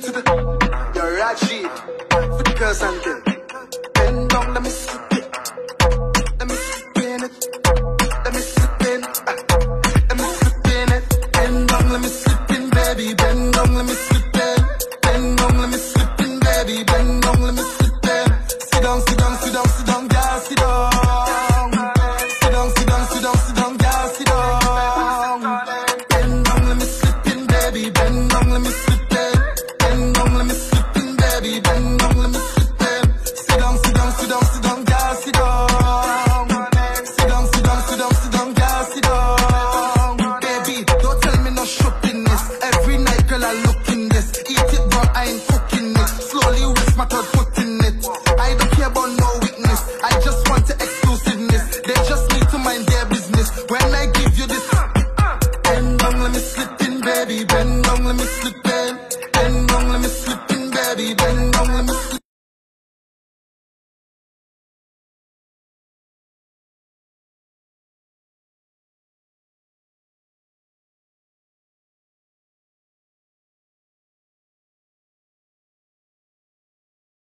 to the you're right sheet for the girls and them. Bend down, let me slip it. Let me slip in it. Let me slip in. Let me slip in it. Bend down, let me slip in, baby. Bend down, let me slip in. Bend down, let me slip in, baby. Bend down, let me slip in. Sit down, sit down, sit down, sit down, girl, sit down. Sit down, sit down, sit down, sit down, girl, sit down. Bend down, let me slip in, baby. Bend down, let me slip in. Bend down, let me slip in, baby. Bend down, let me slip in. Sit down, sit down, sit down, sit down, girl, sit down. Sit down, sit down, sit down, sit down, girl, sit down. Baby, don't tell me no shoppingness. Every night, girl, I look in this. Eat it, but I ain't cooking it. Slowly rest my third foot in it. I don't care about no weakness. I just want the exclusiveness. They just need to mind their business. When I give you this, bend down, let me slip in, baby. Bend down, let me slip in.